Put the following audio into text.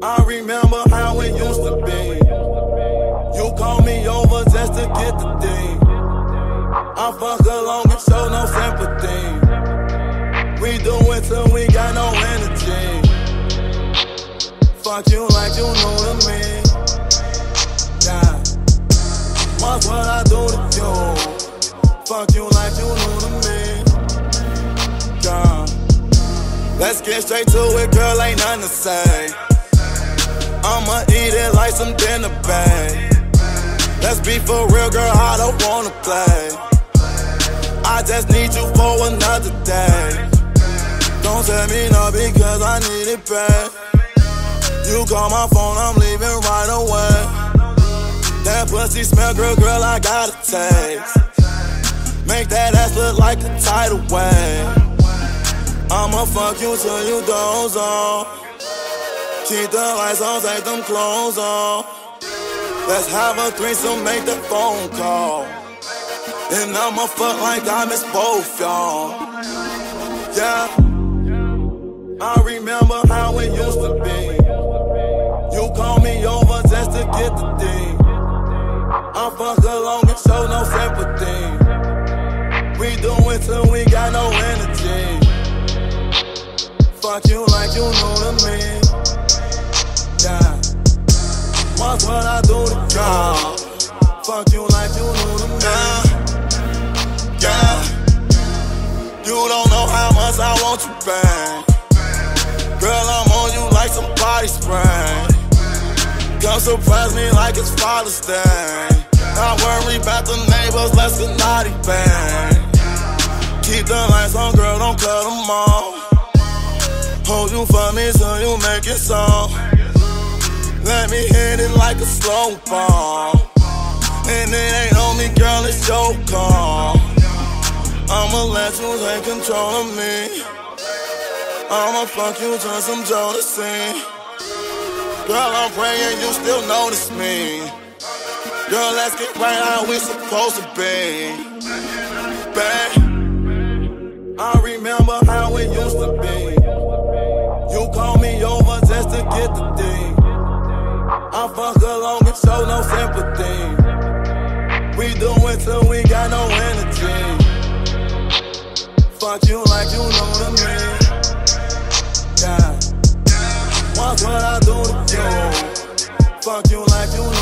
I remember how it used to be. You call me over just to get the thing. I fuck along and show no sympathy. We do it till we got no energy. Fuck you like you new to me. Yeah. Watch what I do to you. Fuck you like you new to me. Yeah. Let's get straight to it, girl, ain't nothing to say. I'ma eat it like some dinner, babe. Let's be for real, girl, I don't wanna play. I just need you for another day. Don't tell me no because I need it back. You call my phone, I'm leaving right away. That pussy smell, girl, I got a taste. Make that ass look like a tidal wave. I'ma fuck you till you doze off. Keep the lights on, take them clothes off. Let's have a threesome, make that phone call. And I'ma fuck like I miss both y'all. Yeah, I remember how it used to be. You call me over just to get the thing. I fuck along and show no sympathy. We do it till we got no energy. Fuck you like you new to me. Yeah. Watch what I do to you. Fuck you like you new to me. Yeah. You don't know how much I want you back. Girl, I'm on you like some body spray. Come surprise me like it's Father's Day. I worry about the neighbors, less than naughty bang. Keep the lights on, girl, don't cut them off. Hold you for me so you make it so. Let me hit it like a slow ball. And it ain't on me, girl, it's your call. I'ma let you take control of me. I'ma fuck you till some Jodeci. Girl, I'm praying you still notice me. Girl, let's get right how we supposed to be. Babe, I remember how it used to be. You call me over just to get the thing. I fuck along and show no sympathy. We do it till we got no energy. Fuck you like you new to me. Yeah. Watch what I do to you. Fuck you like you know.